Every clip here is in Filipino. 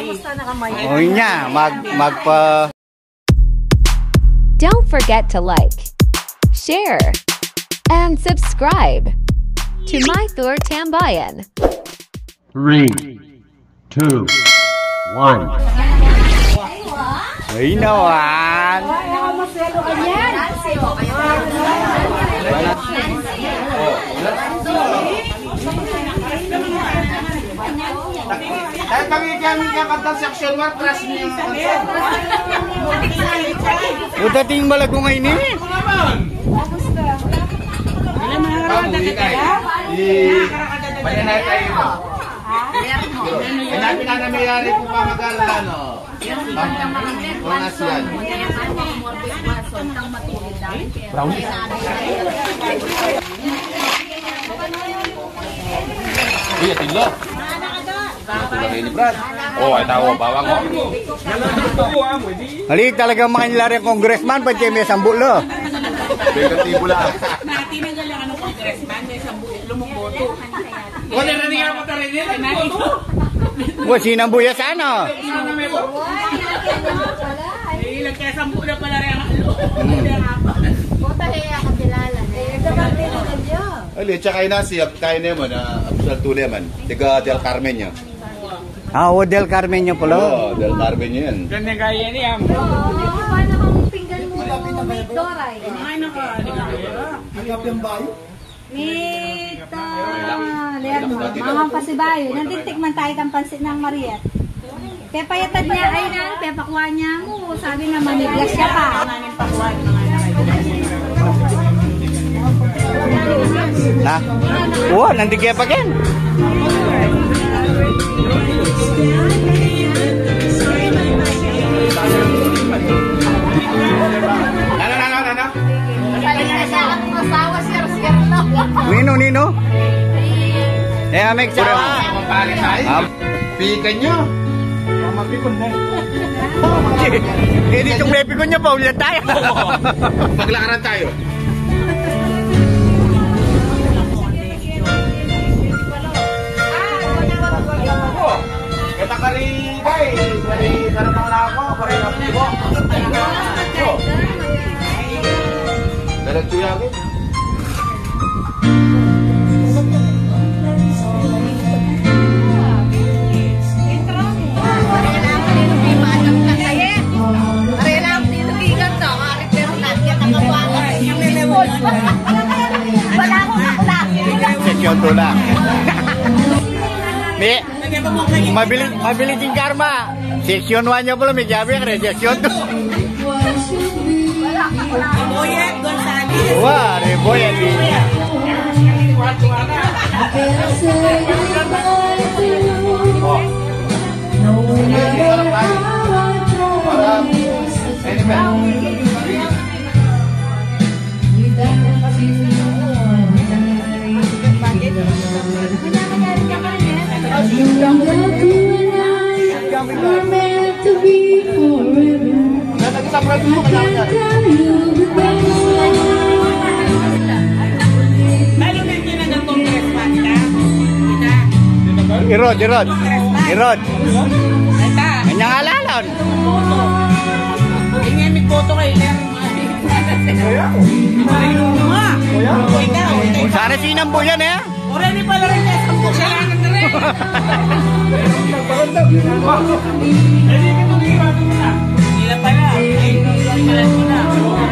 O niya, magpa... Don't forget to like, share, and subscribe to My Thor Tambayan. 3, 2, 1. Ay naman! Dahil kami kakanta section 1, crush niyo yung kansa. Uta ting balago ngayon eh. Kamuhi kayo. Bayanay tayo mo. Ay natin na namayari kung pamagalala, no? Buenas yan. Brownie? Iya, tilo. Oh, ay tawo, bawang ko. Halik talaga mga nilari ang congressman, pati may sambulo. Negatibo lang. Tinanggal lang ang congressman, may lumuboto. Wala na niya mo tayo nila. Wa sinambuya sana. Ilang kaya 10 na pala rin ang Ali, tsaka na siya, tayo naman, Absal Tule man. Tiga Del Carmen niya. Ah, o Del Carmen niyo pala. Oo, Del Carmen niya yan. ganda gaya niya. Paano kung pinggan mo may doray? Ano ka? Mita, Lermo, mamang pasibayo. Nantitikman tayo kang pansit ng Mariet. Pepayatad niya, ay nan, pepakuha niya mo. Sabi nga maniglas siya pa. Na? Wah, nandigya pa ken. Nino? Eh, amig sa... Pare tayo. Pikan nyo. Eh, dito pepe ko niya pa, ulit tayo. Maglakaran tayo. Kita kari guys, dari karena ako, kari napibo. Dari tuya gitu. Seksyon to lang. Mabili din karma. Seksyon 1 niya pala, may jabi ang seksyon 2. Boyet Gonzales. Wah, Reboyet. Irod. Kanyang alalon. Ingay may boto kay Sana sinambo yan eh. Already pala rin kaya 10 siya lang na rin. Hindi pala. Pala ko na.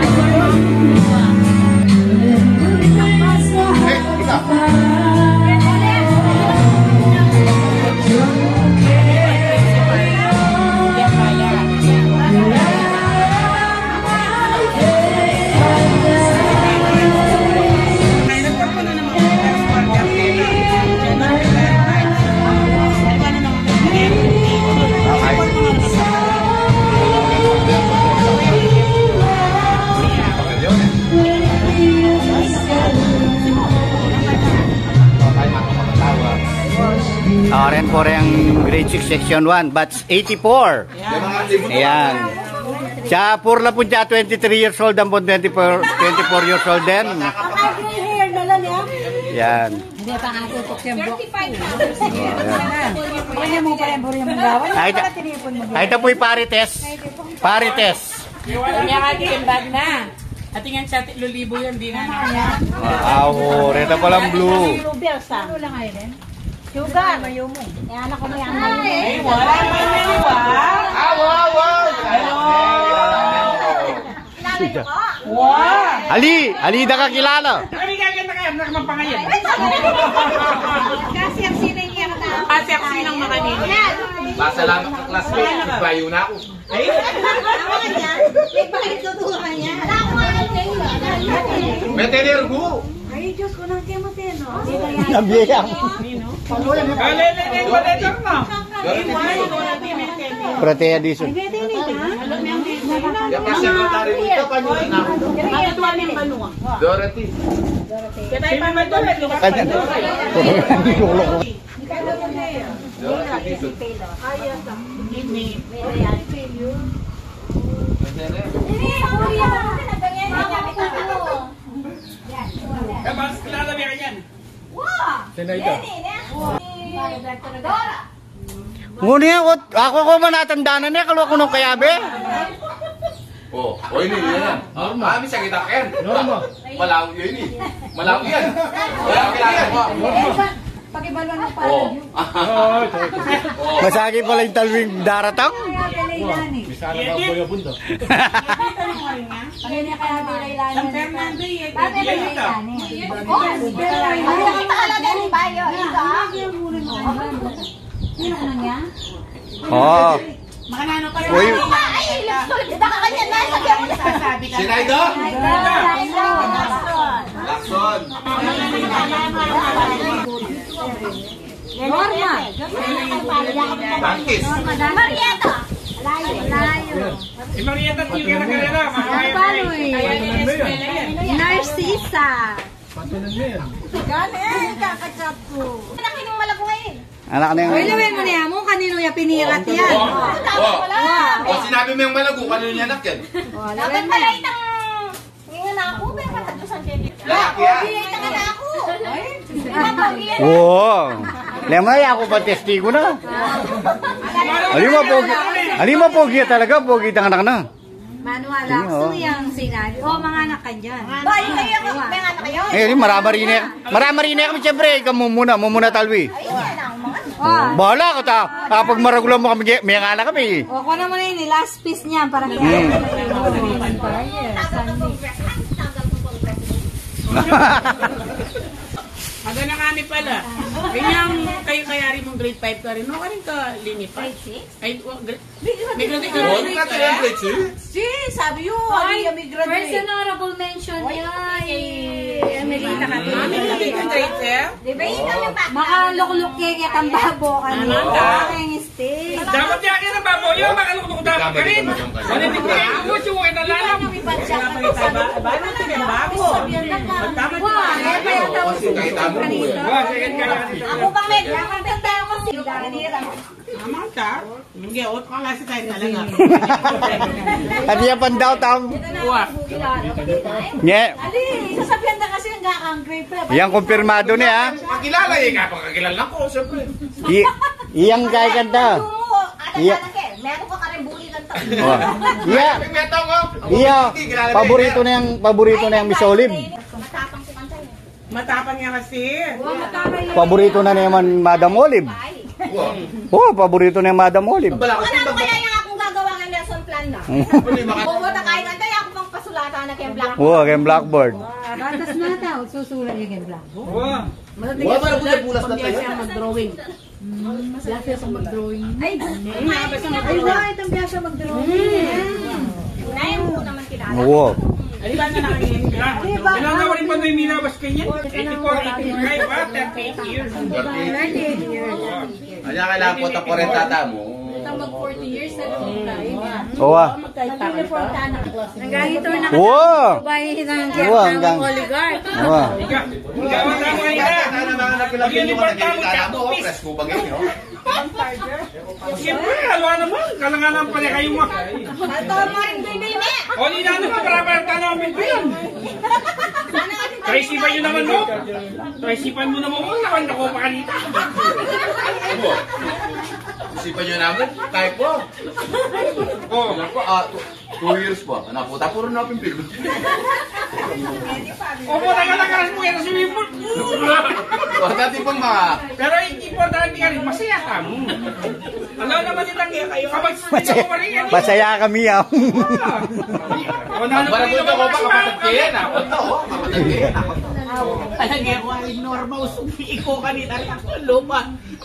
Ren po yung grade 6 section 1 batch 84. Ayan. Siya purla po siya 23 years old ang po 24 years old din. Gray hair na lang yan. Yan. Hindi pa nga tutok siyang buwak. 35 na. Kanya mo pa yan, buri yung gawan. Ito po'y parites. Parites. Kanya ka din, bag na. Atingan sa lulibo yan, di na na. Wow, rito palang blue. Ano lang kayo din? Sugar. Mayo mo. Yan ako may ang Ay, wala man na Wow! Ali na kakilala. Kami gaganda kayo, nakamanpangayan. Kasi ang sinay niya ka Kasi ako sinang makanina. Masalamat ka classmate. Ibayo na ako. Ay, bakit tutukan niya? Metener go. Ay, Diyos ko nang kemote, no? Nabiyayang. alele, balitan mo. Protea dison. Ya pa secretary dito pa niyo na. Ano tuwan yung banunga? Dorothy. Kita yung mamadulad. Kanya. Dorothy dito. Mas kilala mo yan. Ngunit ako ko man natandanan niya, kalwa ko nung kayabe. Oh, ini yan. Kami sa kita ken. Malaw yun ini. Malaw yan. Wala kilala mo. Pakibalwan mo pa. Oh. Masagi pala yung talwing daratang. Sana ba boya bundo? Kaya niya kaya bilay San Fernando yan. Bakit Yan bilay ito. Sino ka na niya? Oh. Makanano pa rin. Uy. Sasabi ka. Sinaydo? Lakson. Norma. Tangkis. Marieta. Layo. Si Marieta at yung karagala. Paano eh? Kaya ni Escuela yan. Narcisa. Galing, kakachat ko. Anak na Uy, yung... lawin mo niya mo, kanino niya pinirat yan? Oh, sinabi mo yung malago, kanino niya anak yan? Lawin mo yan. Lalaki yan. Wow. Lemay ako pa testigo na. Alima pogi talaga, pogi tang anak na. Manual Lakso yung sinabi. Oh, mga anak ka dyan. Eh, marami rin kami siyempre. Ikaw mumuna talwi. Bahala ka ta. Pag maragulan mo kami, may anak kami. O, kuha naman yun, last piece niya para kaya. Aga na kami pala. Kanyang kayo kayari mong grade 5 ka rin. No, kanin ka linipat. Grade 6? May grade 6 Huwag ka tayo, Blitz, eh. sabi yun. Ay, first honorable mention niya. Emelita ka. May grade 7? Makalukluk kaya kang babo ka niyo. Amanda. Kaya steak. Dapat yan ang babo. Yung makalukok dapat ka rin. Wala din ko yung ako. Suway na lalang. Ba't na yung babo? Wah, eh, kaya tawag Kasi kahit amo mo eh. Ako pang may nakakanta ko sila. Tama ka. Hindi, out ka lang sa tayo talaga. At yan pandaw tam. Uwak. Nye. Ali, sasabihan na kasi ang grade 5. Yang kumpirmado niya. Kakilala eh, kapag ko, siyempre. Iyang kay kanta. Iya. Meron ko ka rin buli lang to. Iya. Metong, oh. Iya. Paborito na yung Miss Olive. Matapang si Kansay. Matapang niya kasi. Paborito na naman Madam Olive. Oh, paborito na yung Madam Olive. Bala ko Ano kaya yung akong gagawa ng lesson plan na? Pumunta kayo na tayo ako pang pasulatan na kayong black. Oh, kay Blackboard. Batas na daw, susulat yung kayong black. Uwak. Wala pa na bulas na tayo. Siya mag-drawing. Ay, wala itong biya siya mag-drawing. Unayin mo naman kilala. Oo. Ay, ba na nakangin ka? Ilang na rin pa na yung minabas kanyan? 84, 85, 38 years. 38 years. Kanya kailangan po ta 40 tata mo. Oo. Hanggang ito na Oo. bahay ng Oo, hanggang. oligarch. Oo. Ikaw ang tama ka. Sana mga nakilagyan mo na nagkikita mo, oh, press ko bagay, no? Siyempre, alwa naman. Kalanganan pala kayo mo. Ito mo rin baby me. O, di na naman para tanawin ko yun. Sana kasi Traisipan nyo naman mo. Traisipan mo naman mo. Nakandako pa kanita. Ano? Isipan nyo namin, type po. Oh, ako, 2 years po. Naputa, puro na pimpil. Opo, taga-tagaras mo yan sa swimming pool. Huwag natin pong mga... Pero importante ka rin, masaya ka mo. Alam naman nilang kapag sila ko rin yan. Masaya kami ah. Ang barabuto ko pa, kapatid kayo na. Ito, kapatid kayo na. Talaga ako ay normal. Iko kanina rin ako, lupa.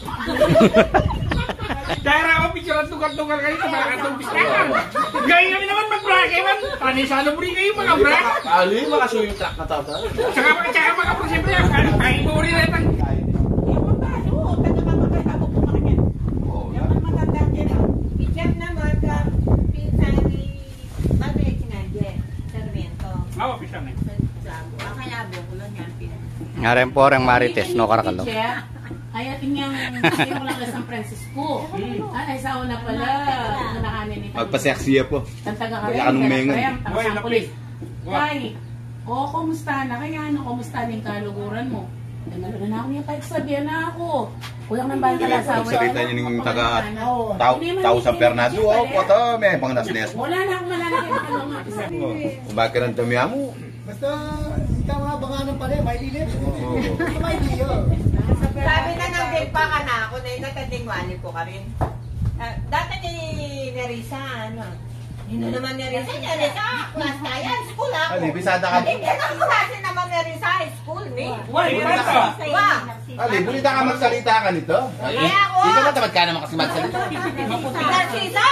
Dahil ako, picture ang tukar-tukar kayo sa mga katumpis ka. Gawin kami naman mag-brake man. Panisalo mo rin kayo mga brake. Ano yung mga swimming track na tao? Tsaka mga pro, siyempre, kahit mo rin natin. Awa, pisang eh. Nga rin po ang Marites, no karakalo. Kaya tingnan mo lang sa San Francisco. Ay, sa una pala, nakanin ni Magpaseksiya po. Tantaga ka Kaya anong mengan? Hoy, pulis. Kay, kumusta na? Kaya kumusta na yung kaluguran mo? Nagalaga na ako niya, kahit sabihan na ako. Kulang ng banta na sa Nagsalita niya ng taga Tao San Fernando. Oh, po may mga nasnes mo. wala na akong malalaki na kalunga. Kumakir ang dami mo. Basta, tama ba nga ng pala, may lilit. May liyo. Sabi na ng pa ka na ako na yung natandingwali ko ka rin. Dati ni Nerissa, ano? Hindi naman Nerissa, class kaya, school ako. Ali, bisada ka. Hindi na klase naman Nerissa, school ni. Why? Pato? Ba? Ali, bulita ka magsalita ka nito. Kaya ako. Hindi ka matamad ka naman kasi magsalita. Narcisa!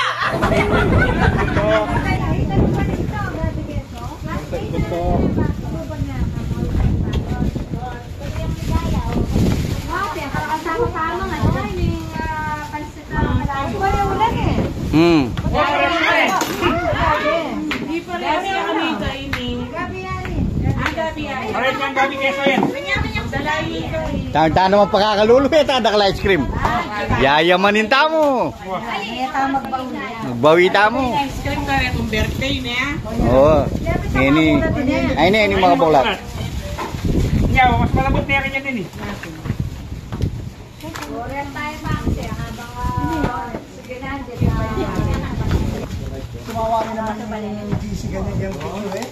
Parehas kang gabi keso yan. Tahan naman pagkakalulu eh, tadakal ice cream. Yayamanin tamo. Magbawi tamo. Ice cream ka rin kung birthday niya. Oo. Ini mga bulat. Yeah, mas malabot niya kanya din eh. Tumawa rin naman yung GC ganyan yung picture eh.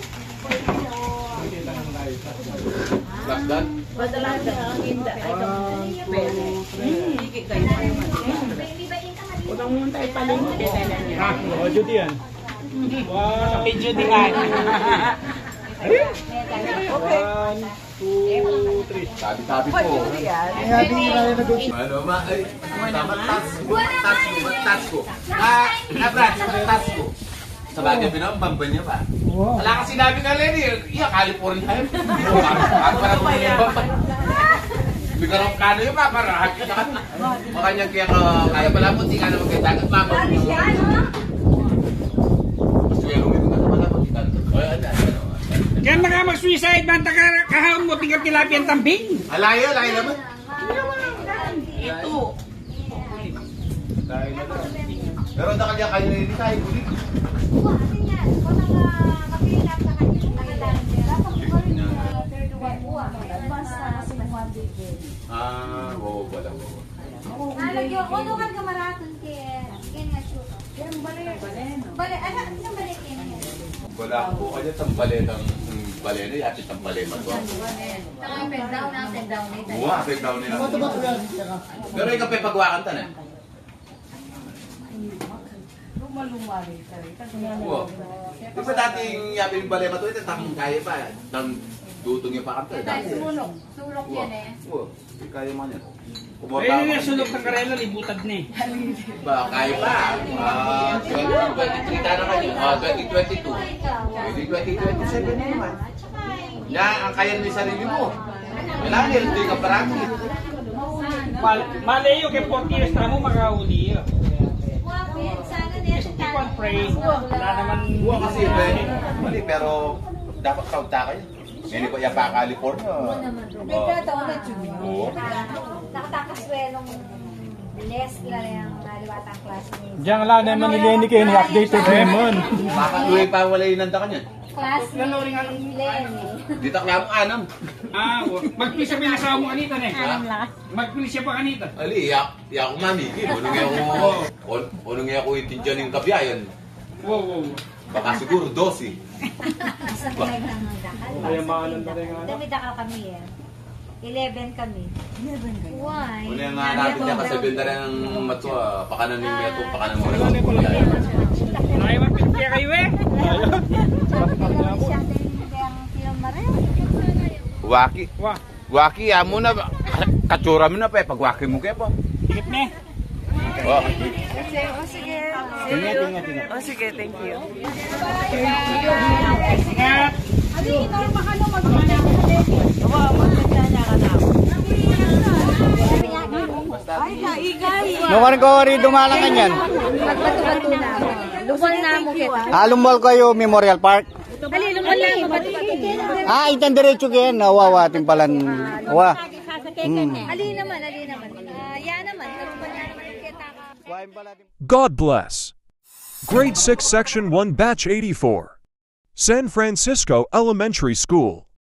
Last done? Utang mo tayo palimot. Ha? O, Judy yan. Wow. Kay Judy yan. 1, 2, 3. Tabi-tabi po. Kaya di na rin nag-uusap. Ano ma? Ay, tama, tas ko. Brad, tas ko. Sa bagay pinambamba niya ba? Wala kasi sinabi ka Lenny, iya, California yun. Ako para po yung bamba. Bigarong kano yun ba, para hakit ka. Makanya kaya pala mo, di ka na magkitagat, mama. Gusto yung lumito ka na pala mo, di ka na. Kaya na ka mag-suicide, banta ka kahawin mo, tingkat tilapia ang tambing. Alayo naman. Ito. Pero nakalya kayo na hindi tayo bulit. Oo, wala po. Nalagyo, ano kan kamaraton kaya nga shoot. Yung bale, ano ang bale kaya? Wala po kayo tambaletang balena, yati tambalema to. Saka yung pen down nito. Buwa, peg down nila. Bato ba ito yan? Pero ikaw pa pagwakan ta na. Oo. Di ba dating yabi yung balema to, ito tamang kaya pa. Dutong yung pakanta. Sulok yan eh. Oo, kaya man yan. Ayun yung sulok ng karela, libutad na eh. Ba, kaya pa. 2023 na kayo. 2022. 2027 na naman. Yan, ang kaya ni sarili mo. Wala nga, hindi ka parati. Malayo kay 40 years na mo makahuli yun. Sana niya siya Keep on praying. Wala naman. Buwa kasi, mali, pero dapat kaunta kayo. Hindi ko yapa California. Oo. Nakatakaswelong less lang yung naliwatang classmates. Diyan lang naman ni Lenny kayo ni-updated naman. Makaluwi pa wala yung nanda ka niyan. Class Lanoring anong Di taklamo anam. magpili siya pinasama mo kanita ne. Magpili siya pa kanita. Ali, ya ko mamiki. Ano nga ako itindihan ng kabiyayan. Wow. Baka siguro 12. Dami dakal kami eh. 11 kami. 11 kayo? Why? Ano yung nga natin niya kasi benda rin ng matwa. Pakanan ng meto, pakanan mo rin. Nakaiwapit kayo eh. Waki, amo na. Katsura mo na pa. Pag waki mo kaya pa. Higit ne. Sige, thank you. Nung ko rin dumalangan yan. Magbato-bato na. Luwal na mo kita. Lumbal kayo Memorial Park. Dali, luwal na mo. Bato-bato. Itan diretso kayo. Nawawa ating palan. Wa. Ali naman. Yan naman. God bless. Grade 6 Section 1 Batch 84. San Francisco Elementary School.